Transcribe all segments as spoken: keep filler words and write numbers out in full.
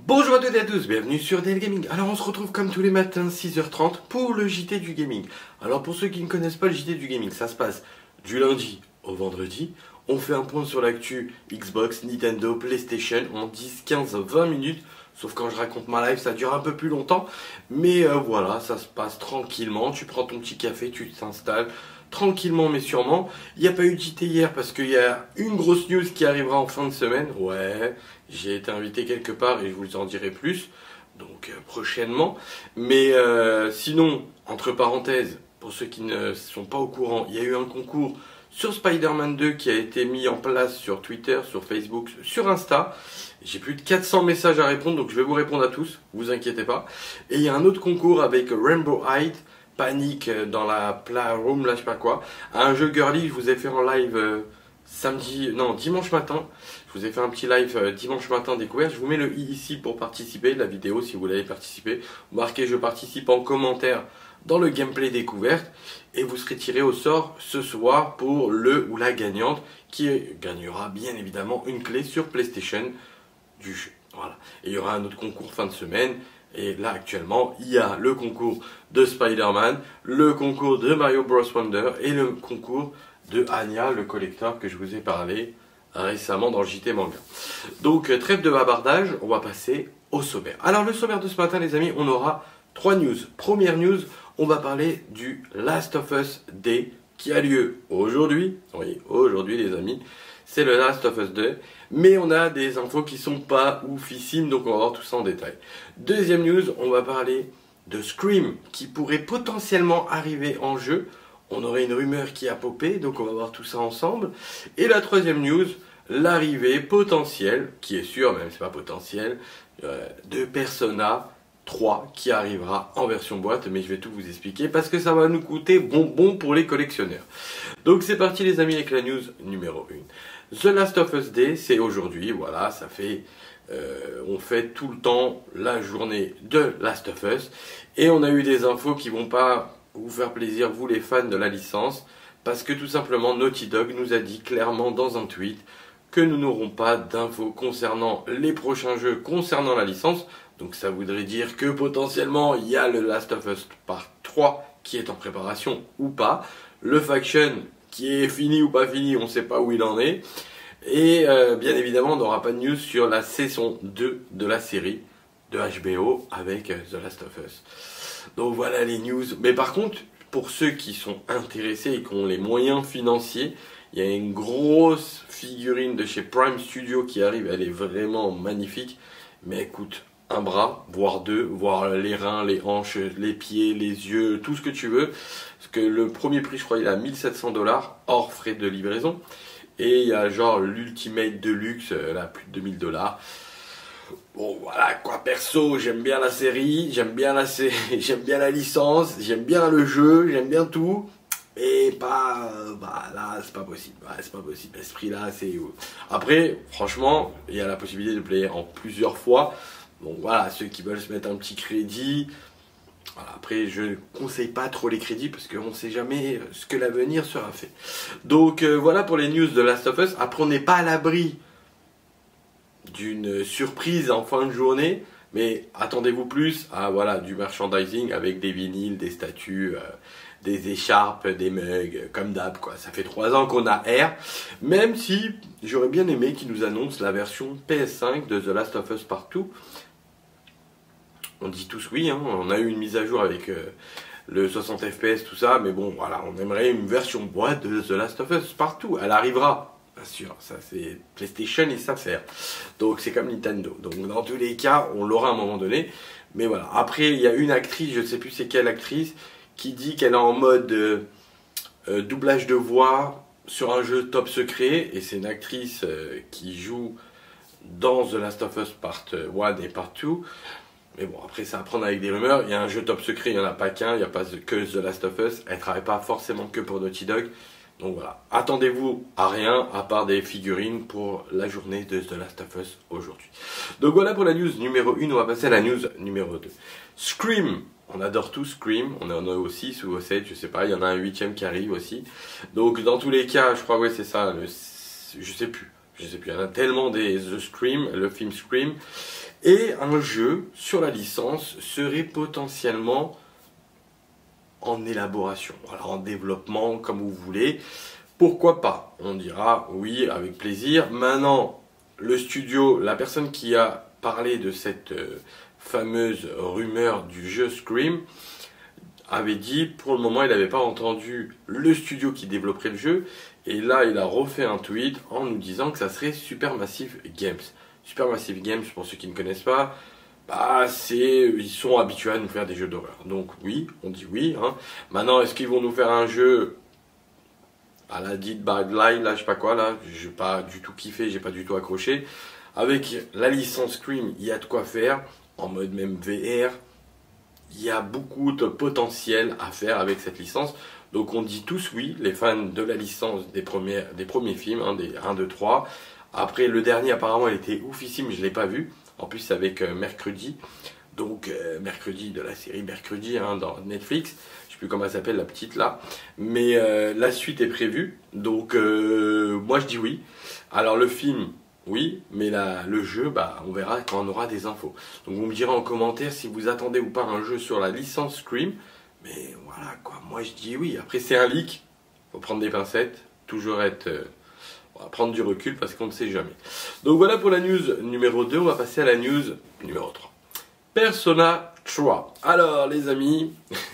Bonjour à toutes et à tous, bienvenue sur D L Gaming. Alors on se retrouve comme tous les matins six heures trente pour le J T du gaming. Alors pour ceux qui ne connaissent pas le J T du gaming, ça se passe du lundi au vendredi. On fait un point sur l'actu Xbox, Nintendo, PlayStation en dix, quinze, vingt minutes. Sauf quand je raconte ma live, ça dure un peu plus longtemps. Mais euh, voilà, ça se passe tranquillement. Tu prends ton petit café, tu t'installes tranquillement mais sûrement. Il n'y a pas eu de J T hier parce qu'il y a une grosse news qui arrivera en fin de semaine. Ouais, j'ai été invité quelque part et je vous en dirai plus. Donc euh, prochainement. Mais euh, sinon, entre parenthèses, pour ceux qui ne sont pas au courant, il y a eu un concours sur Spider-Man deux qui a été mis en place sur Twitter, sur Facebook, sur Insta. J'ai plus de quatre cents messages à répondre, donc je vais vous répondre à tous, vous inquiétez pas. Et il y a un autre concours avec Rainbow Height, Panique dans la Playroom, là je sais pas quoi. Un jeu girly, je vous ai fait en live euh, samedi, non dimanche matin. Je vous ai fait un petit live euh, dimanche matin découvert. Je vous mets le i ici pour participer, la vidéo si vous voulez participer. Vous marquez je participe en commentaire dans le gameplay découverte. Et vous serez tiré au sort ce soir pour le ou la gagnante qui gagnera bien évidemment une clé sur PlayStation du jeu. Voilà. Et il y aura un autre concours fin de semaine. Et là actuellement, il y a le concours de Spider-Man, le concours de Mario Bros Wonder et le concours de Anya, le collector que je vous ai parlé récemment dans le J T Manga. Donc trêve de bavardage, on va passer au sommaire. Alors le sommaire de ce matin les amis, on aura trois news. Première news, on va parler du Last of Us Day qui a lieu aujourd'hui. Oui, aujourd'hui les amis, c'est le Last of Us Day. Mais on a des infos qui sont pas oufissimes, donc on va voir tout ça en détail. Deuxième news, on va parler de Scream qui pourrait potentiellement arriver en jeu. On aurait une rumeur qui a popé, donc on va voir tout ça ensemble. Et la troisième news, l'arrivée potentielle, qui est sûre, même c'est pas potentiel, euh, de Persona trois qui arrivera en version boîte, mais je vais tout vous expliquer parce que ça va nous coûter bonbon pour les collectionneurs. Donc c'est parti les amis avec la news numéro un. The Last of Us Day, c'est aujourd'hui, voilà, ça fait, euh, on fait tout le temps la journée de Last of Us et on a eu des infos qui vont pas vous faire plaisir, vous les fans de la licence, parce que tout simplement Naughty Dog nous a dit clairement dans un tweet que nous n'aurons pas d'infos concernant les prochains jeux concernant la licence. Donc ça voudrait dire que potentiellement il y a le Last of Us Part trois qui est en préparation ou pas, le Faction qui est fini ou pas fini, on ne sait pas où il en est. Et euh, bien évidemment, on n'aura pas de news sur la saison deux de la série de H B O avec euh, The Last of Us. Donc voilà les news. Mais par contre, pour ceux qui sont intéressés et qui ont les moyens financiers, il y a une grosse figurine de chez Prime Studio qui arrive. Elle est vraiment magnifique. Mais écoute, un bras, voire deux, voire les reins, les hanches, les pieds, les yeux, tout ce que tu veux. Parce que le premier prix, je crois, il est à mille sept cents dollars, hors frais de livraison. Et il y a genre l'Ultimate Deluxe, là, plus de deux mille dollars. Bon, voilà, quoi, perso, j'aime bien la série, j'aime bien la sé- j'aime bien la licence, j'aime bien le jeu, j'aime bien tout. Et pas, euh, bah là, c'est pas possible, ouais, c'est pas possible. Ce prix-là, c'est... Après, franchement, il y a la possibilité de player en plusieurs fois. Donc voilà, ceux qui veulent se mettre un petit crédit, voilà, après je ne conseille pas trop les crédits parce qu'on ne sait jamais ce que l'avenir sera fait. Donc euh, voilà pour les news de Last of Us. Après on n'est pas à l'abri d'une surprise en fin de journée, mais attendez-vous plus à voilà, du merchandising avec des vinyles, des statues, euh, des écharpes, des mugs, comme d'hab quoi. Ça fait trois ans qu'on a R, même si j'aurais bien aimé qu'ils nous annoncent la version P S cinq de The Last of Us Part deux. On dit tous oui, hein. On a eu une mise à jour avec euh, le soixante F P S, tout ça, mais bon, voilà, on aimerait une version boîte de The Last of Us partout. Elle arrivera, bien sûr, ça c'est PlayStation et ça faire. Donc c'est comme Nintendo. Donc dans tous les cas, on l'aura à un moment donné. Mais voilà, après il y a une actrice, je ne sais plus c'est quelle actrice, qui dit qu'elle est en mode euh, euh, doublage de voix sur un jeu top secret. Et c'est une actrice euh, qui joue dans The Last of Us Part un et Part deux. Mais bon, après, c'est à prendre avec des rumeurs. Il y a un jeu top secret, il n'y en a pas qu'un. Il n'y a pas que The Last of Us. Elle ne travaille pas forcément que pour Naughty Dog. Donc voilà. Attendez-vous à rien, à part des figurines pour la journée de The Last of Us aujourd'hui. Donc voilà pour la news numéro un. On va passer à la news numéro deux. Scream. On adore tous Scream. On en a aussi sous au sept, je sais pas. Il y en a un huitième qui arrive aussi. Donc dans tous les cas, je crois, ouais, c'est ça. Le, je sais plus. Je sais plus. Il y en a tellement des The Scream, le film Scream. Et un jeu sur la licence serait potentiellement en élaboration, alors en développement, comme vous voulez. Pourquoi pas? On dira oui, avec plaisir. Maintenant, le studio, la personne qui a parlé de cette euh, fameuse rumeur du jeu Scream, avait dit, pour le moment, il n'avait pas entendu le studio qui développerait le jeu. Et là, il a refait un tweet en nous disant que ça serait Supermassive Games. Supermassive Games, pour ceux qui ne connaissent pas, bah, c'est, ils sont habitués à nous faire des jeux d'horreur. Donc oui, on dit oui. Hein. Maintenant, est-ce qu'ils vont nous faire un jeu à la Dead by Daylight, là, je sais pas quoi, là, j'ai pas du tout kiffé, j'ai pas du tout accroché. Avec la licence Scream, il y a de quoi faire, en mode même V R. Il y a beaucoup de potentiel à faire avec cette licence. Donc on dit tous oui, les fans de la licence des premiers, des premiers films, hein, des un, deux, trois. Après, le dernier, apparemment, il était oufissime, je ne l'ai pas vu. En plus, c'est avec euh, Mercredi. Donc, euh, Mercredi de la série Mercredi, hein, dans Netflix. Je ne sais plus comment elle s'appelle, la petite là. Mais euh, la suite est prévue. Donc, euh, moi, je dis oui. Alors, le film, oui. Mais la, le jeu, bah, on verra quand on aura des infos. Donc, vous me direz en commentaire si vous attendez ou pas un jeu sur la licence Scream. Mais voilà, quoi. Moi, je dis oui. Après, c'est un leak. Faut prendre des pincettes. Toujours être... Euh, On va prendre du recul parce qu'on ne sait jamais. Donc voilà pour la news numéro deux. On va passer à la news numéro trois. Persona trois. Alors les amis,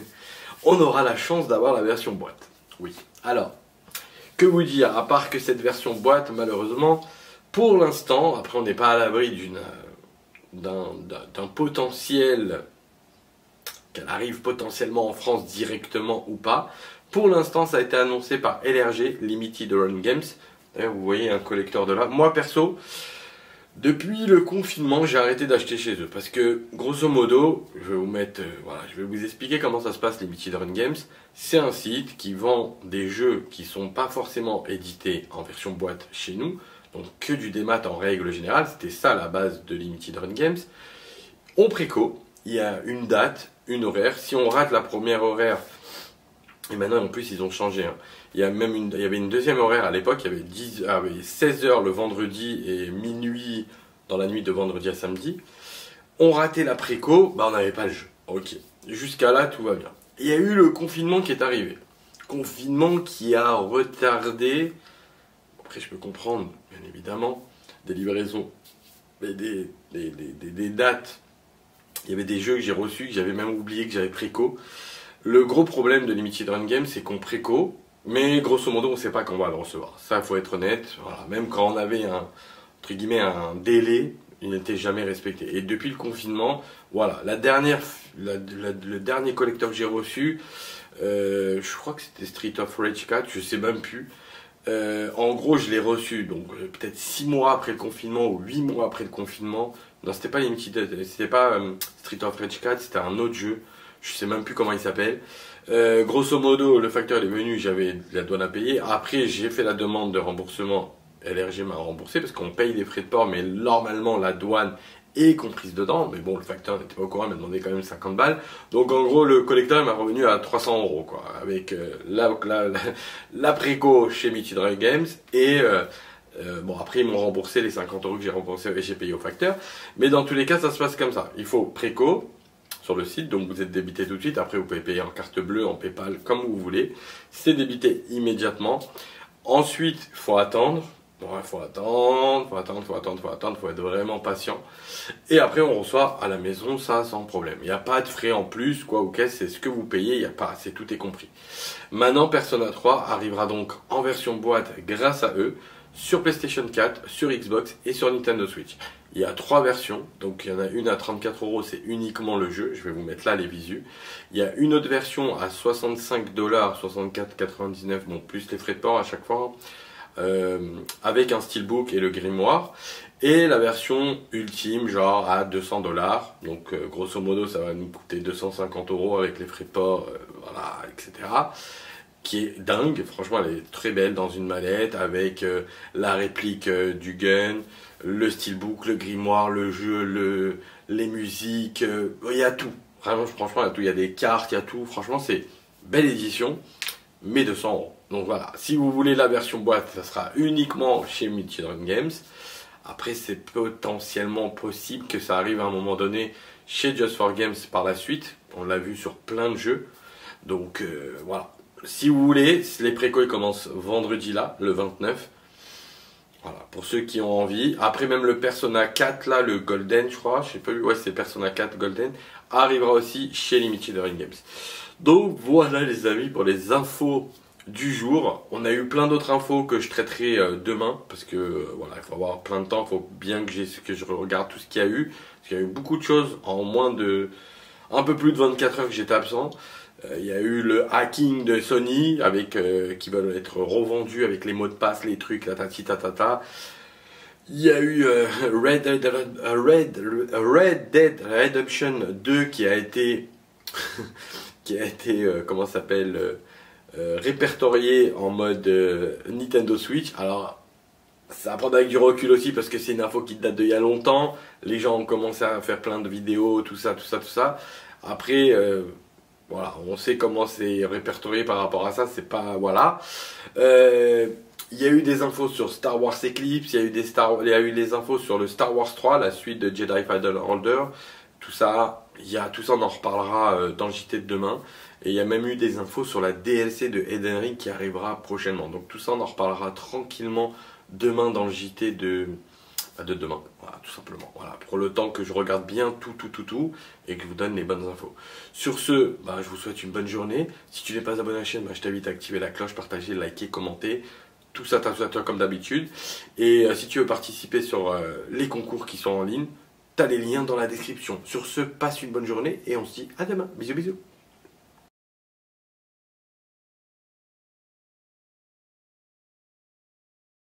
on aura la chance d'avoir la version boîte. Oui. Alors, que vous dire, à part que cette version boîte, malheureusement, pour l'instant, après on n'est pas à l'abri d'une, d'un, d'un, d'un potentiel, qu'elle arrive potentiellement en France directement ou pas. Pour l'instant, ça a été annoncé par L R G, Limited Run Games. D'ailleurs, vous voyez un collecteur de là. Moi, perso, depuis le confinement, j'ai arrêté d'acheter chez eux. Parce que, grosso modo, je vais vous mettre, euh, voilà, je vais vous expliquer comment ça se passe, Limited Run Games. C'est un site qui vend des jeux qui sont pas forcément édités en version boîte chez nous. Donc, que du démat en règle générale. C'était ça la base de Limited Run Games. On préco. Il y a une date, une horaire. Si on rate la première horaire, et maintenant, en plus, ils ont changé. Hein. Il y a même une, il y avait une deuxième horaire à l'époque. Il y avait, dix, ah oui, seize heures le vendredi et minuit dans la nuit de vendredi à samedi. On ratait la préco, bah on n'avait pas le jeu. Ok. Jusqu'à là, tout va bien. Il y a eu le confinement qui est arrivé. Confinement qui a retardé. Après, je peux comprendre, bien évidemment, des livraisons, des, des, des, des, des dates. Il y avait des jeux que j'ai reçus, que j'avais même oublié que j'avais préco. Le gros problème de Limited Run Games, c'est qu'on préco, mais grosso modo, on ne sait pas quand on va le recevoir. Ça, il faut être honnête. Voilà. Même quand on avait un, entre guillemets, un délai, il n'était jamais respecté. Et depuis le confinement, voilà, la dernière, la, la, le dernier collecteur que j'ai reçu, euh, je crois que c'était Street of Rage quatre, je sais même plus. Euh, en gros, je l'ai reçu, donc euh, peut-être six mois après le confinement ou huit mois après le confinement. Non, c'était pas Limited, c'était pas euh, Street of Rage quatre, c'était un autre jeu. Je sais même plus comment il s'appelle. Euh, grosso modo, le facteur est venu, j'avais la douane à payer. Après, j'ai fait la demande de remboursement. L R G m'a remboursé parce qu'on paye les frais de port, mais normalement la douane est comprise dedans. Mais bon, le facteur n'était pas au courant, il m'a demandé quand même cinquante balles. Donc en gros, le collecteur m'a revenu à trois cents euros, quoi, avec euh, la, la, la, la préco chez Limited Run Games et euh, euh, bon, après ils m'ont remboursé les cinquante euros que j'ai remboursé et j'ai payé au facteur. Mais dans tous les cas, ça se passe comme ça. Il faut préco sur le site, donc vous êtes débité tout de suite. Après, vous pouvez payer en carte bleue, en PayPal, comme vous voulez. C'est débité immédiatement. Ensuite, il faut attendre. Bon, il faut attendre, faut attendre, faut attendre, faut attendre, faut être vraiment patient. Et après, on reçoit à la maison, ça, sans problème. Il n'y a pas de frais en plus, quoi, ou qu'est-ce, c'est ce que vous payez, il n'y a pas, c'est tout est compris. Maintenant, Persona trois arrivera donc en version boîte grâce à eux, sur PlayStation quatre, sur Xbox et sur Nintendo Switch. Il y a trois versions, donc il y en a une à trente-quatre euros, c'est uniquement le jeu, je vais vous mettre là les visus. Il y a une autre version à soixante-cinq dollars, soixante-quatre quatre-vingt-dix-neuf, bon plus les frais de port à chaque fois, euh, avec un steelbook et le grimoire. Et la version ultime, genre à deux cents dollars, donc euh, grosso modo ça va nous coûter deux cent cinquante euros avec les frais de port, euh, voilà, et cetera. Qui est dingue, franchement elle est très belle dans une mallette avec euh, la réplique euh, du gun, le steelbook, le grimoire, le jeu, le, les musiques, euh, il y a tout. Vraiment, franchement, il y a tout. Il y a des cartes, il y a tout. Franchement, c'est belle édition, mais deux cents euros. Donc voilà, si vous voulez la version boîte, ça sera uniquement chez Limited Run Games. Après, c'est potentiellement possible que ça arrive à un moment donné chez Just for Games par la suite. On l'a vu sur plein de jeux. Donc euh, voilà. Si vous voulez, les préco ils commencent vendredi là, le vingt-neuf. Voilà, pour ceux qui ont envie. Après même le Persona quatre là, le Golden je crois, je sais pas, ouais c'est Persona quatre Golden, arrivera aussi chez Limited Run Games. Donc voilà les amis pour les infos du jour. On a eu plein d'autres infos que je traiterai euh, demain parce que euh, voilà, il faut avoir plein de temps, il faut bien que, que je regarde tout ce qu'il y a eu. Parce qu'il y a eu beaucoup de choses en moins de un peu plus de vingt-quatre heures que j'étais absent. Euh, il y a eu le hacking de Sony avec euh, qui veulent être revendus avec les mots de passe, les trucs, la tati tatata. Il y a eu euh, Red, Dead, Red, Red Dead Redemption deux qui a été qui a été euh, comment ça s'appelle euh, euh, répertorié en mode euh, Nintendo Switch. Alors ça va prendre avec du recul aussi parce que c'est une info qui date d'il y a longtemps. Les gens ont commencé à faire plein de vidéos, tout ça, tout ça, tout ça. Après, euh, voilà, on sait comment c'est répertorié par rapport à ça. C'est pas voilà. Euh, il y a eu des infos sur Star Wars Eclipse. Il y a eu des Star, il y a eu des infos sur le Star Wars trois, la suite de Jedi Fallen Order. Tout ça, il y a tout ça, on en reparlera euh, dans le J T de demain. Et il y a même eu des infos sur la D L C de Elden Ring qui arrivera prochainement. Donc tout ça, on en reparlera tranquillement demain dans le J T de, de demain. Voilà, tout simplement. Voilà, pour le temps que je regarde bien tout, tout, tout, tout et que je vous donne les bonnes infos. Sur ce, bah, je vous souhaite une bonne journée. Si tu n'es pas abonné à la chaîne, bah, je t'invite à activer la cloche, partager, liker, commenter. Tout ça, tout ça, tout ça comme d'habitude. Et euh, si tu veux participer sur euh, les concours qui sont en ligne, tu as les liens dans la description. Sur ce, passe une bonne journée et on se dit à demain. Bisous, bisous.